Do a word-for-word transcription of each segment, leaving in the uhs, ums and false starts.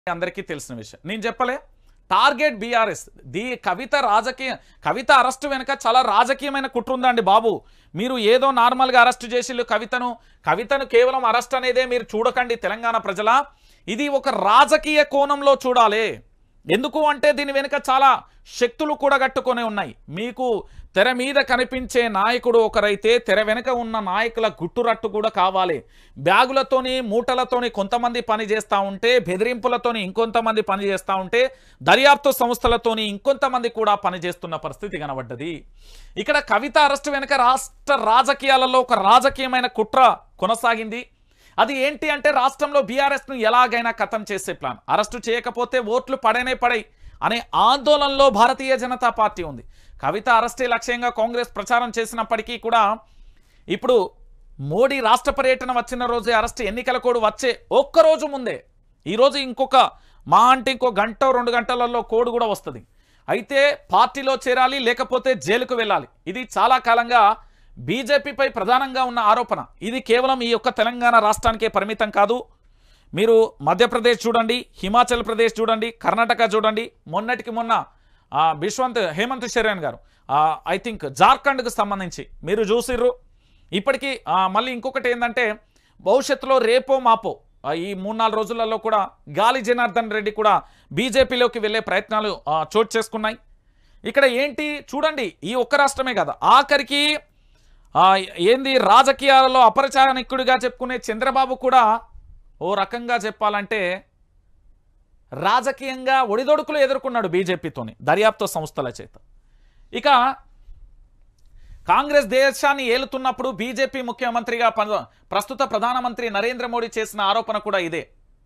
అందరికీ తెలిసిన విషయం. నేను చెప్పలే టార్గెట్ బీఆర్ఎస్. దీ కవిత రాజకీయ కవిత అరెస్టు వెనుక చాలా రాజకీయమైన కుట్ర ఉందండి బాబు. మీరు ఏదో నార్మల్గా అరెస్టు చేసిళ్ళు కవితను కవితను కేవలం అరెస్ట్ అనేదే మీరు చూడకండి తెలంగాణ ప్రజల. ఇది ఒక రాజకీయ కోణంలో చూడాలి. ఎందుకు అంటే దీని వెనుక చాలా శక్తులు కూడా కట్టుకొని ఉన్నాయి. మీకు తెర మీద కనిపించే నాయకుడు ఒకరైతే తెర వెనుక ఉన్న నాయకుల గుట్టురట్టు కూడా కావాలి. బ్యాగులతోని మూటలతోని కొంతమంది పని చేస్తూ ఉంటే, బెదిరింపులతోని ఇంకొంతమంది పని చేస్తూ ఉంటే, దర్యాప్తు సంస్థలతోని ఇంకొంతమంది కూడా పనిచేస్తున్న పరిస్థితి కనబడ్డది. ఇక్కడ కవిత అరెస్టు వెనుక రాష్ట్ర రాజకీయాలలో ఒక రాజకీయమైన కుట్ర కొనసాగింది. అది ఏంటి అంటే రాష్ట్రంలో బీఆర్ఎస్ను ఎలాగైనా ఖతం చేసే ప్లాన్. అరెస్టు చేయకపోతే ఓట్లు పడనే పడాయి అనే ఆందోళనలో భారతీయ జనతా పార్టీ ఉంది. కవిత అరెస్టే లక్ష్యంగా కాంగ్రెస్ ప్రచారం చేసినప్పటికీ కూడా ఇప్పుడు మోడీ రాష్ట్ర పర్యటన వచ్చిన రోజే అరెస్ట్, ఎన్నికల కోడ్ వచ్చే ఒక్కరోజు ముందే ఈరోజు ఇంకొక మా అంటే ఇంకో గంట రెండు గంటలలో కోడ్ కూడా వస్తుంది. అయితే పార్టీలో చేరాలి లేకపోతే జైలుకు వెళ్ళాలి. ఇది చాలా కాలంగా బీజేపీపై ప్రధానంగా ఉన్న ఆరోపణ. ఇది కేవలం ఈ యొక్క తెలంగాణ రాష్ట్రానికే పరిమితం కాదు. మీరు మధ్యప్రదేశ్ చూడండి, హిమాచల్ ప్రదేశ్ చూడండి, కర్ణాటక చూడండి, మొన్నటికి మొన్న బిశ్వంత్ హేమంత్ సోరెన్ గారు ఐ థింక్ జార్ఖండ్కు సంబంధించి మీరు చూసిర్రు. ఇప్పటికీ మళ్ళీ ఇంకొకటి ఏంటంటే భవిష్యత్తులో రేపో మాపో ఈ మూడు నాలుగు రోజులలో కూడా గాలి జనార్దన్ రెడ్డి కూడా బీజేపీలోకి వెళ్ళే ప్రయత్నాలు చోటు చేసుకున్నాయి. ఇక్కడ ఏంటి చూడండి, ఈ ఒక్క రాష్ట్రమే కదా, ఆఖరికి ఏంది రాజకీయాలలో అపరచారనికుడిగా చెప్పుకునే చంద్రబాబు కూడా ఓ రకంగా చెప్పాలంటే రాజకీయంగా ఒడిదొడుకులు ఎదుర్కొన్నాడు బీజేపీతోని దర్యాప్తు సంస్థల చేత. ఇక కాంగ్రెస్ దేశాన్ని ఏలుతున్నప్పుడు బీజేపీ ముఖ్యమంత్రిగా ప్రస్తుత ప్రధానమంత్రి నరేంద్ర మోడీ చేసిన ఆరోపణ కూడా ఇదే.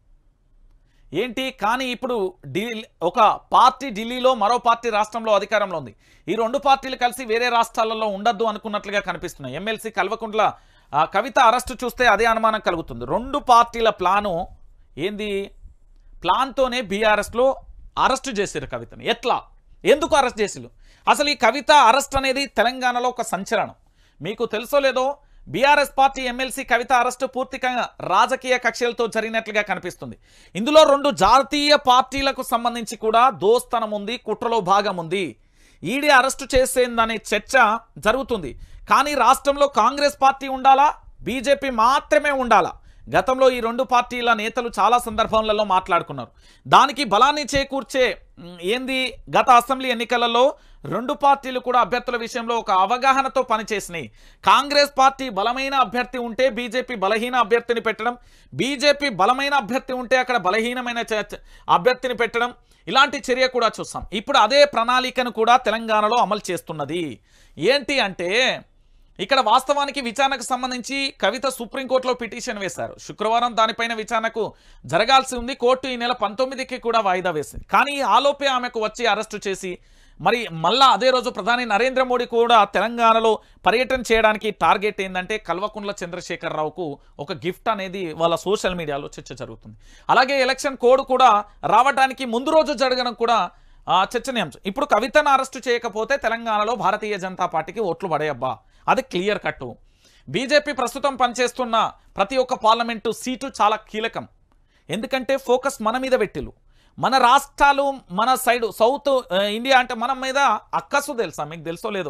ఏంటి కానీ ఇప్పుడు ఢిల్లీ ఒక పార్టీ ఢిల్లీలో, మరో పార్టీ రాష్ట్రంలో అధికారంలో ఉంది. ఈ రెండు పార్టీలు కలిసి వేరే రాష్ట్రాలలో ఉండద్దు అనుకున్నట్లుగా కనిపిస్తున్నాయి. ఎమ్మెల్సీ కల్వకుంట్ల కవిత అరెస్టు చూస్తే అదే అనుమానం కలుగుతుంది. రెండు పార్టీల ప్లాను ఏంది, ప్లాన్తోనే బీఆర్ఎస్లో అరెస్టు చేశారు కవితను. ఎట్లా, ఎందుకు అరెస్ట్ చేసిరు? అసలు ఈ కవిత అరెస్ట్ అనేది తెలంగాణలో ఒక సంచలనం. మీకు తెలుసో లేదో BRS party MLC Kavitha arrest పూర్తిగా రాజకీయ కక్షలతో జరిగినట్లుగా కనిపిస్తుంది. ఇందులో రెండు జాతీయ పార్టీలకు సంబంధించి కూడా దోస్తనం ఉంది, కుట్రలో భాగం ఉంది. ఈడీ అరెస్టు చేసేందనే చర్చ జరుగుతుంది. కానీ రాష్ట్రంలో కాంగ్రెస్ పార్టీ ఉండాలా, బీజేపీ మాత్రమే ఉండాలా? గతంలో ఈ రెండు పార్టీల నేతలు చాలా సందర్భాలలో మాట్లాడుకున్నారు. దానికి బలాన్ని చేకూర్చే ఏంది, గత అసెంబ్లీ ఎన్నికలలో రెండు పార్టీలు కూడా అభ్యర్థుల విషయంలో ఒక అవగాహనతో పనిచేసినాయి. కాంగ్రెస్ పార్టీ బలమైన అభ్యర్థి ఉంటే బీజేపీ బలహీన అభ్యర్థిని పెట్టడం, బీజేపీ బలమైన అభ్యర్థి ఉంటే అక్కడ బలహీనమైన అభ్యర్థిని పెట్టడం, ఇలాంటి చర్య కూడా చూస్తాం. ఇప్పుడు అదే ప్రణాళికను కూడా తెలంగాణలో అమలు చేస్తున్నది. ఏంటి అంటే ఇక్కడ వాస్తవానికి విచారణకు సంబంధించి కవిత సుప్రీంకోర్టులో పిటిషన్ వేశారు. శుక్రవారం దానిపైన విచారణకు జరగాల్సి ఉంది. కోర్టు ఈ నెల పంతొమ్మిదికి కూడా వాయిదా వేసింది. కానీ ఆలోపే ఆమెకు వచ్చి అరెస్టు చేసి మరి మళ్ళా అదే రోజు ప్రధాని నరేంద్ర మోడీ కూడా తెలంగాణలో పర్యటన చేయడానికి టార్గెట్ ఏంటంటే కల్వకుంట్ల చంద్రశేఖరరావుకు ఒక గిఫ్ట్ అనేది వాళ్ళ సోషల్ మీడియాలో చర్చ జరుగుతుంది. అలాగే ఎలక్షన్ కోడ్ కూడా రావడానికి ముందు రోజు జరగడం కూడా చర్చనీయాంశం. ఇప్పుడు కవితను అరెస్టు చేయకపోతే తెలంగాణలో భారతీయ జనతా పార్టీకి ఓట్లు పడేయబ్బా, అది క్లియర్ కట్టు. బీజేపీ ప్రస్తుతం పనిచేస్తున్న ప్రతి ఒక్క పార్లమెంటు సీటు చాలా కీలకం. ఎందుకంటే ఫోకస్ మన మీద పెట్టిలు. మన రాష్ట్రాలు, మన సైడు సౌత్ ఇండియా అంటే మన మీద అక్కసు తెలుసా, మీకు తెలుసో లేదో.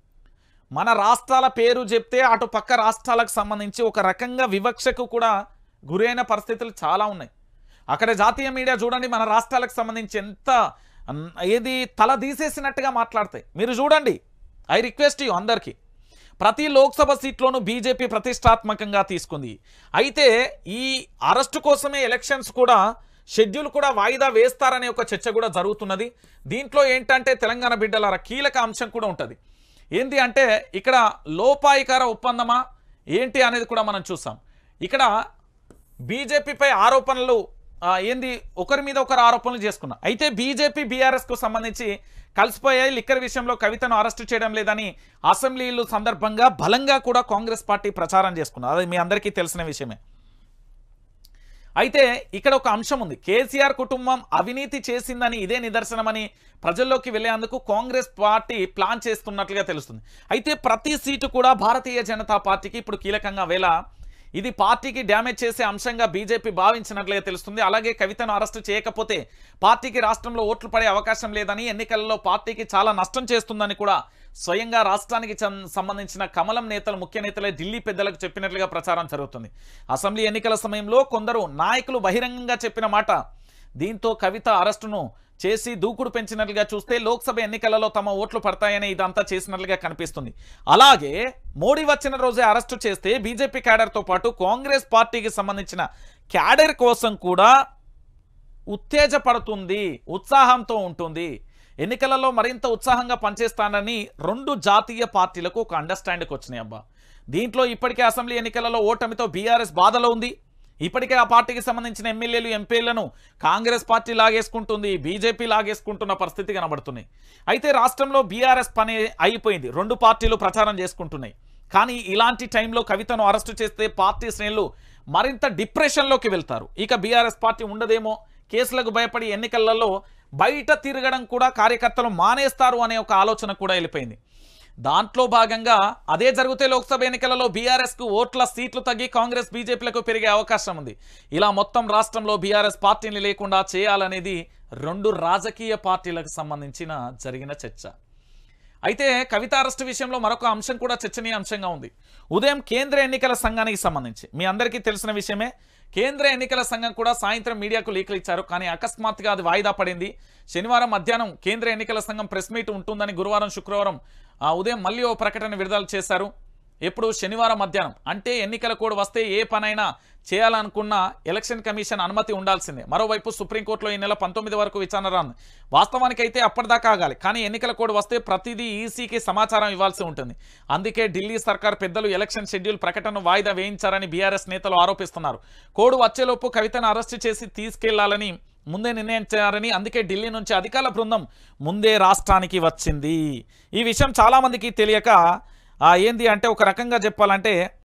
మన రాష్ట్రాల పేరు చెప్తే అటు పక్క రాష్ట్రాలకు సంబంధించి ఒక రకంగా వివక్షకు కూడా గురైన పరిస్థితులు చాలా ఉన్నాయి. అక్కడ జాతీయ మీడియా చూడండి, మన రాష్ట్రాలకు సంబంధించి ఎంత ఏది తల తీసేసినట్టుగా మాట్లాడతాయి. మీరు చూడండి, ఐ రిక్వెస్ట్ యూ అందరికీ, ప్రతి లోక్సభ సీట్లోనూ బీజేపీ ప్రతిష్టాత్మకంగా తీసుకుంది. అయితే ఈ అరెస్టు కోసమే ఎలక్షన్స్ కూడా షెడ్యూల్ కూడా వాయిదా వేస్తారనే ఒక చర్చ కూడా జరుగుతున్నది. దీంట్లో ఏంటంటే తెలంగాణ బిడ్డల కీలక అంశం కూడా ఉంటుంది. ఏంటి అంటే ఇక్కడ లోపాయికార ఒప్పందమా ఏంటి అనేది కూడా మనం చూసాం. ఇక్కడ బీజేపీపై ఆరోపణలు ఏంది, ఒకరి మీద ఒకరు ఆరోపణలు చేసుకున్నా. అయితే బీజేపీ బీఆర్ఎస్కు సంబంధించి కలిసిపోయాయి. లిక్కర్ విషయంలో కవితను అరెస్టు చేయడం లేదని అసెంబ్లీలు సందర్భంగా బలంగా కూడా కాంగ్రెస్ పార్టీ ప్రచారం చేసుకున్నారు. అది మీ అందరికీ తెలిసిన విషయమే. అయితే ఇక్కడ ఒక అంశం ఉంది, కేసీఆర్ కుటుంబం అవినీతి చేసిందని ఇదే నిదర్శనమని ప్రజల్లోకి వెళ్లేందుకు కాంగ్రెస్ పార్టీ ప్లాన్ చేస్తున్నట్లుగా తెలుస్తుంది. అయితే ప్రతి సీటు కూడా భారతీయ జనతా పార్టీకి ఇప్పుడు కీలకంగా వేళ ఇది పార్టీకి డ్యామేజ్ చేసే అంశంగా బీజేపీ భావించినట్లుగా తెలుస్తుంది. అలాగే కవితను అరెస్టు చేయకపోతే పార్టీకి రాష్ట్రంలో ఓట్లు పడే అవకాశం లేదని, ఎన్నికలలో పార్టీకి చాలా నష్టం చేస్తుందని కూడా స్వయంగా రాష్ట్రానికి సంబంధించిన కమలం నేతలు ముఖ్య నేతలే ఢిల్లీ పెద్దలకు చెప్పినట్లుగా ప్రచారం జరుగుతుంది. అసెంబ్లీ ఎన్నికల సమయంలో కొందరు నాయకులు బహిరంగంగా చెప్పిన మాట. దీంతో కవిత అరెస్టును చేసి దూకుడు పెంచినట్లుగా చూస్తే లోక్సభ ఎన్నికలలో తమ ఓట్లు పడతాయని ఇదంతా చేసినట్లుగా కనిపిస్తుంది. అలాగే మోడీ వచ్చిన రోజే అరెస్టు చేస్తే బీజేపీ క్యాడర్తో పాటు కాంగ్రెస్ పార్టీకి సంబంధించిన క్యాడర్ కోసం కూడా ఉత్తేజపడుతుంది, ఉత్సాహంతో ఉంటుంది. ఎన్నికలలో మరింత ఉత్సాహంగా పనిచేస్తానని రెండు జాతీయ పార్టీలకు ఒక అండర్స్టాండింగ్ వచ్చినాయి అబ్బా. దీంట్లో ఇప్పటికే అసెంబ్లీ ఎన్నికలలో ఓటమితో బీఆర్ఎస్ బాధలో ఉంది. ఇప్పటికే ఆ పార్టీకి సంబంధించిన ఎమ్మెల్యేలు ఎంపీలను కాంగ్రెస్ పార్టీ లాగేసుకుంటుంది, బీజేపీ లాగేసుకుంటున్న పరిస్థితి కనబడుతున్నాయి. అయితే రాష్ట్రంలో బీఆర్ఎస్ పని అయిపోయింది, రెండు పార్టీలు ప్రచారం చేసుకుంటున్నాయి. కానీ ఇలాంటి టైంలో కవితను అరెస్టు చేస్తే పార్టీ శ్రేణులు మరింత డిప్రెషన్లోకి వెళ్తారు. ఇక బీఆర్ఎస్ పార్టీ ఉండదేమో, కేసులకు భయపడి ఎన్నికలలో బయట తిరగడం కూడా కార్యకర్తలు మానేస్తారు అనే ఒక ఆలోచన కూడా వెళ్ళిపోయింది. దాంట్లో భాగంగా అదే జరిగితే లోక్సభ ఎన్నికలలో బీఆర్ఎస్కు ఓట్ల సీట్లు తగ్గి కాంగ్రెస్ బీజేపీలకు పెరిగే అవకాశం ఉంది. ఇలా మొత్తం రాష్ట్రంలో బీఆర్ఎస్ పార్టీని లేకుండా చేయాలనేది రెండు రాజకీయ పార్టీలకు సంబంధించిన జరిగిన చర్చ. అయితే కవిత అరెస్టు విషయంలో మరొక అంశం కూడా చర్చనీయాంశంగా ఉంది. ఉదయం కేంద్ర ఎన్నికల సంఘానికి సంబంధించి మీ అందరికీ తెలిసిన విషయమే. కేంద్ర ఎన్నికల సంఘం కూడా సాయంత్రం మీడియాకు లీకులు ఇచ్చారు. కానీ అకస్మాత్తుగా అది వాయిదా పడింది. శనివారం మధ్యాహ్నం కేంద్ర ఎన్నికల సంఘం ప్రెస్ మీట్ ఉంటుందని గురువారం శుక్రవారం ఉదయం మళ్ళీ ఓ ప్రకటన విడుదల చేశారు. ఎప్పుడు శనివారం మధ్యాహ్నం అంటే ఎన్నికల కోడ్ వస్తే ఏ పనైనా చేయాలనుకున్న ఎలక్షన్ కమిషన్ అనుమతి ఉండాల్సిందే. మరోవైపు సుప్రీంకోర్టులో ఈ నెల పంతొమ్మిది వరకు విచారణ రాను. వాస్తవానికి అయితే అప్పటిదాకా ఆగాలి. కానీ ఎన్నికల కోడ్ వస్తే ప్రతిదీ ఈసీకి సమాచారం ఇవ్వాల్సి ఉంటుంది. అందుకే ఢిల్లీ సర్కార్ పెద్దలు ఎలక్షన్ షెడ్యూల్ ప్రకటన వాయిదా వేయించారని బీఆర్ఎస్ నేతలు ఆరోపిస్తున్నారు. కోడ్ వచ్చేలోపు కవితను అరెస్టు చేసి తీసుకెళ్లాలని ముందే నిర్ణయించారని, అందుకే ఢిల్లీ నుంచి అధికారుల బృందం ముందే రాష్ట్రానికి వచ్చింది. ఈ విషయం చాలా మందికి తెలియక ఏంది అంటే ఒక రకంగా చెప్పాలంటే